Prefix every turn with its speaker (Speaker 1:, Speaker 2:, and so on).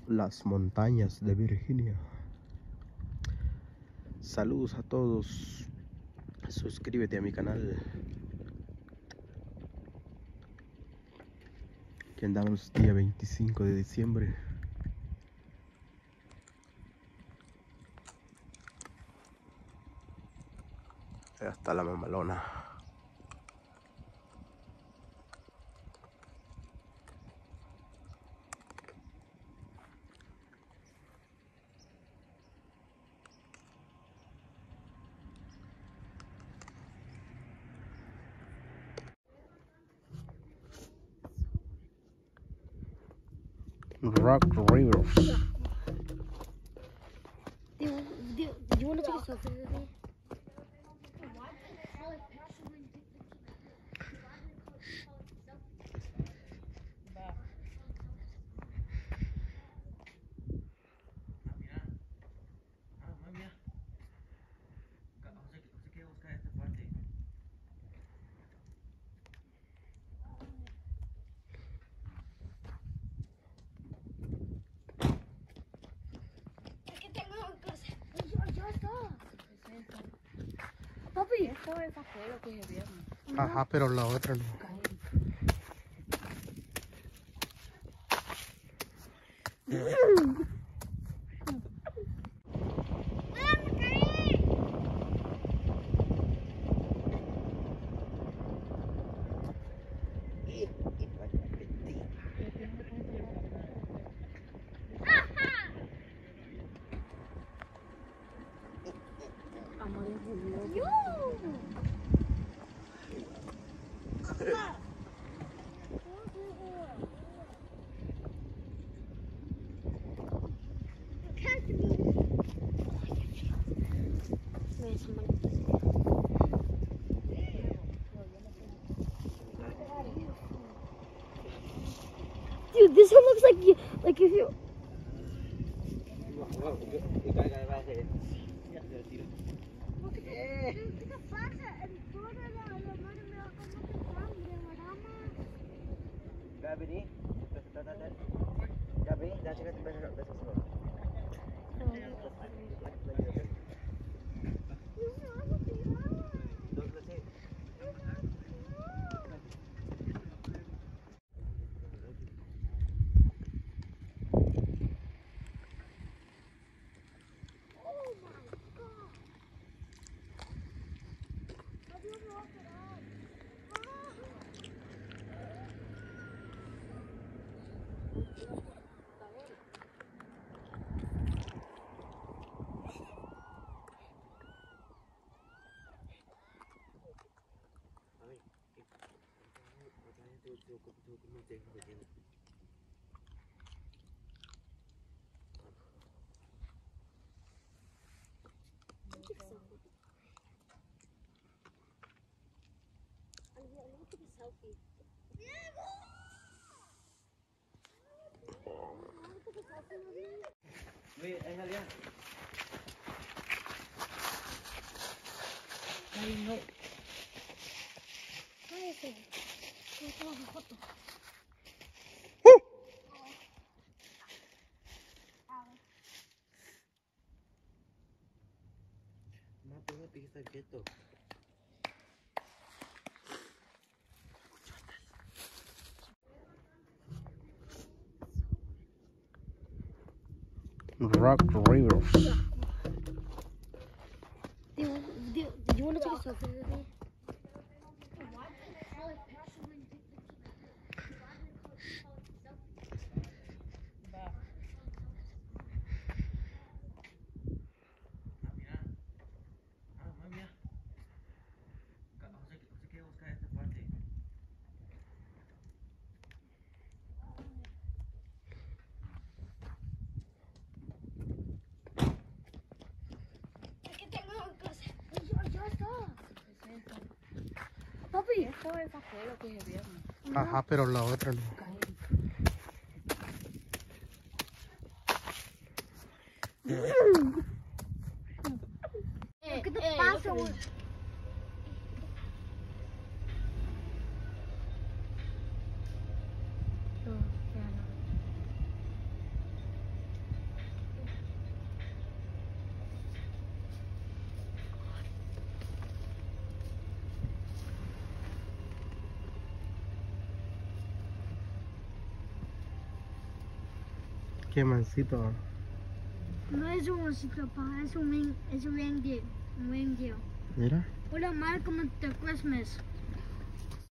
Speaker 1: las montañas de Virginia. Saludos a todos, suscríbete a mi canal. Que andamos día 25 de diciembre. Hasta la mamalona. Rock Rivers.
Speaker 2: Do you want to take a selfie with me? Papi, esto es afuera que se vieron.
Speaker 1: Ajá, pero la otra no.
Speaker 2: Dude, this one looks like you, like if you. Rock Rivers. Do you want to take a selfie with me? Papi, esto es afuera que se vieron.
Speaker 1: Ajá, pero la otra no.
Speaker 2: ¿Qué te pasa, güey?
Speaker 1: Qué mansito.
Speaker 2: No es un osito, pa, es un reindeer. Un reindeer.
Speaker 1: Mira.
Speaker 2: Hola, Mar, ¿cómo te Christmas?